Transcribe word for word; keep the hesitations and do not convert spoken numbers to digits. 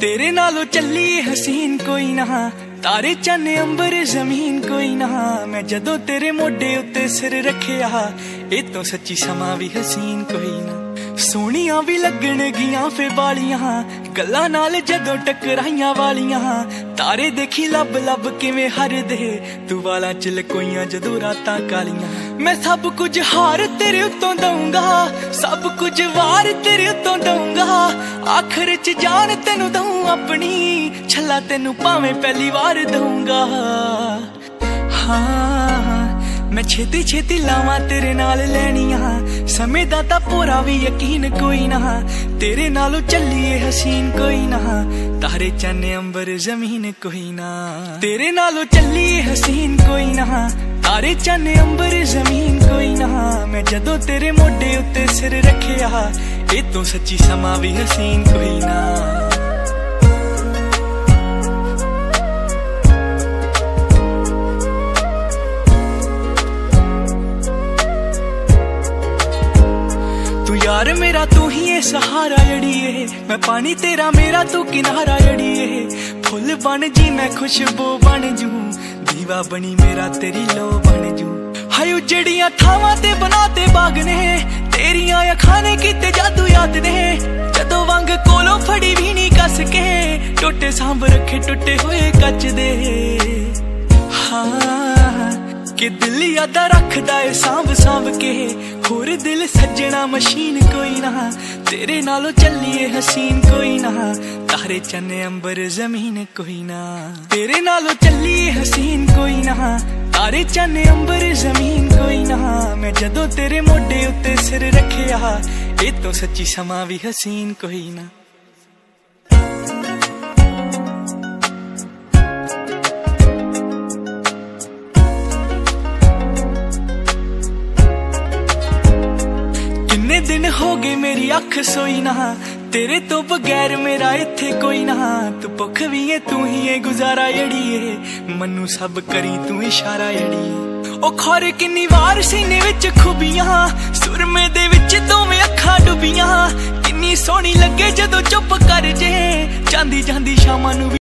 तेरे नालों चली हसीन कोई ना, तारे चन्ने अंबर जमीन कोई ना। मैं जदों तेरे मोढे उत्ते सिर रखिया, ए तो सच्ची समा भी हसीन कोई ना। सोहणियां भी लगण गियां फे बालियां, गल्लां नाल जदों टकराइयां वालियां। तारे देखी लब लब किवें हरदे, तू वालां च लकोइयां जदों रातां कालियां। मैं सब कुछ हार तेरे उत्तों दूंगा, सब कुछ वार तेरे उत्तों दूंगा। आखिर च जान तेनू दूं अपनी, छला तेनू भावें पहली वार दूंगा। हाँ मैं छेती छेती लावां तेरे नाल लैनियां, समय दा तां पूरा भी यकीन कोई ना। तेरे नालों चलिए हसीन कोई ना, तारे चन्ने अंबर जमीन कोई ना। तेरे नालों चलिए हसीन कोई ना, तारे चन्ने अंबर जमीन कोई ना। मैं जदों तेरे मोढे उत्ते सिर रखिया, ए तो सच्ची समा भी हसीन कोई ना। यार मेरा तू ही है सहारा जड़िए, मैं पानी तेरा मेरा तू किनारा जड़िए। फुल बन जी मैं खुशबू बन जू, दीवा बनी मेरा तेरी लो बन जू। हाय उजड़ियां थावां ते बनाते बाग ने, तेरियां अखां ने कीते जादू याद ने। जदों वंग कोलों फड़ी भी नहीं कस के, टोटे सांभ रखे टुटे हुए कच दे। हाँ कि दिल यादा रखदा है सांभ सांभ के, होर दिल सजना मशीन कोई ना। तेरे नालों चलिए हसीन कोई ना, तारे चन्ने अंबर जमीन कोई ना। तेरे नालों चलिए हसीन कोई ना, तारे चन्ने अंबर जमीन कोई ना। मैं जदों तेरे मोढे उत्ते सिर रखिया, ए तो सच्ची समा भी हसीन कोई ना। दिन हो गए मेरी अख सोई ना, तेरे तो बगैर मेरा इत्थे कोई ना। तू भुख भी है तू ही है गुजारा जड़िए, मनु सब करी तू इशारा जड़िए। ओ खौर किन्नी वार सीने विच खुबियां, सुरमे दे विच दोवें अखां डुबियां। किन्नी सोहनी लगे जदों चुप कर जे, जांदी जांदी शामां नू।